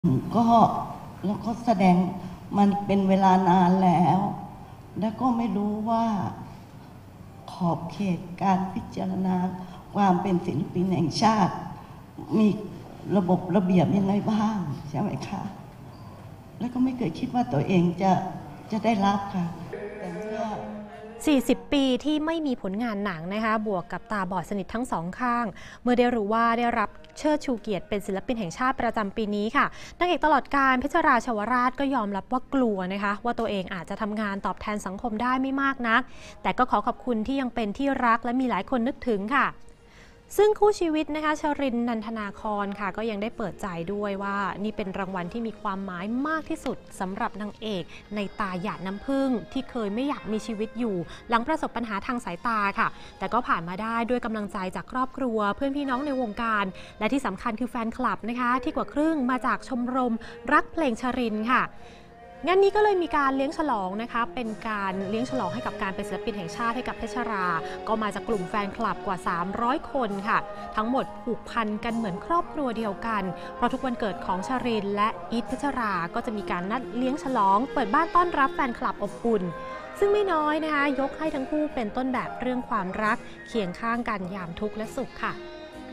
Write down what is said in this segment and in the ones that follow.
ก็แล้วก็แสดงมันเป็นเวลานานแล้ว แล้วก็ไม่รู้ว่าขอบเขตการพิจารณาความเป็นศิลปินแห่งชาติมีระบบระเบียบยังไงบ้างใช่ไหมคะแล้วก็ไม่เคยคิดว่าตัวเองจะได้รับค่ะแต่เมื่อ 40 ปีที่ไม่มีผลงานหนังนะคะบวกกับตาบอดสนิททั้งสองข้างเมื่อได้รู้ว่าได้รับเชิดชูเกียรติเป็นศิลปินแห่งชาติประจำปีนี้ค่ะนางเอกตลอดกาลเพชรราชวราชก็ยอมรับว่ากลัวนะคะว่าตัวเองอาจจะทำงานตอบแทนสังคมได้ไม่มากนักแต่ก็ขอขอบคุณที่ยังเป็นที่รักและมีหลายคนนึกถึงค่ะซึ่งคู่ชีวิตนะคะชรินทร์ นันทนาครค่ะก็ยังได้เปิดใจด้วยว่านี่เป็นรางวัลที่มีความหมายมากที่สุดสำหรับนางเอกในตาหยาดน้ำผึ้งที่เคยไม่อยากมีชีวิตอยู่หลังประสบปัญหาทางสายตาค่ะแต่ก็ผ่านมาได้ด้วยกำลังใจจากครอบครัวเพื่อนพี่น้องในวงการและที่สำคัญคือแฟนคลับนะคะที่กว่าครึ่งมาจากชมรมรักเพลงชรินทร์ค่ะงานนี้ก็เลยมีการเลี้ยงฉลองนะคะเป็นการเลี้ยงฉลองให้กับการเป็นศิลปินแห่งชาติให้กับเพชรราก็มาจากกลุ่มแฟนคลับกว่า300 คนค่ะทั้งหมดผูกพันกันเหมือนครอบครัวเดียวกันเพราะทุกวันเกิดของชรินทร์และอีทเพชรราก็จะมีการนัดเลี้ยงฉลองเปิดบ้านต้อนรับแฟนคลับอบอุ่นซึ่งไม่น้อยนะคะยกให้ทั้งคู่เป็นต้นแบบเรื่องความรักเคียงข้างกันยามทุกข์และสุขค่ะ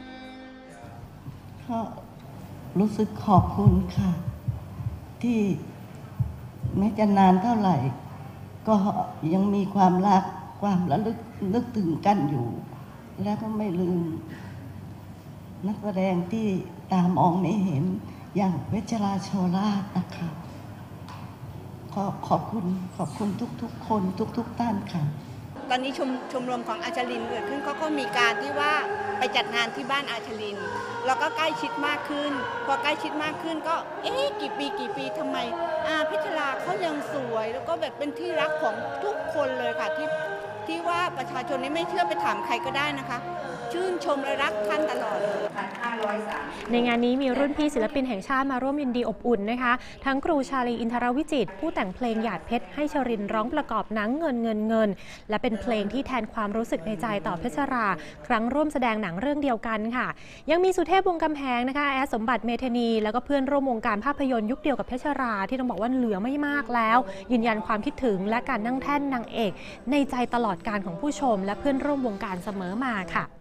ก็รู้สึกขอบคุณค่ะที่แม้จะนานเท่าไหร่ก็ยังมีความรักความระลึกนึกถึงกันอยู่และก็ไม่ลืมนักแสดงที่ตามองไม่เห็นอย่างเพชรราชวราชนะคะขอบคุณทุกคนทุกท่านค่ะตอนนี้ชมรมของอาชลินเกิดขึ้นเขาก็มีการที่ว่าไปจัดงานที่บ้านอาชลินแล้วก็ใกล้ชิดมากขึ้นพอใกล้ชิดมากขึ้นก็กี่ปีทำไมเพชรราเขายังสวยแล้วก็แบบเป็นที่รักของทุกคนเลยค่ะที่ว่าประชาชนนี่ไม่เชื่อไปถามใครก็ได้นะคะชื่นชมและรักท่านตลอดเลยในงานนี้มีรุ่นพี่ศิลปินแห่งชาติมาร่วมยินดีอบอุ่นนะคะทั้งครูชาลีอินทรวิจิตรผู้แต่งเพลงหยาดเพชรให้ชรินทร์ร้องประกอบหนังเงินและเป็นเพลงที่แทนความรู้สึกในใจต่อเพชรราครั้งร่วมแสดงหนังเรื่องเดียวกันค่ะยังมีสุเทพวงศ์กำแพงนะคะแอดสมบัติเมธานีแล้วก็เพื่อนร่วมวงการภาพยนตร์ยุคเดียวกับเพชรราที่ต้องบอกว่าเหลือไม่มากแล้วยืนยันความคิดถึงและการนั่งแท่นนางเอกในใจตลอดการของผู้ชมและเพื่อนร่วมวงการเสมอมาค่ะ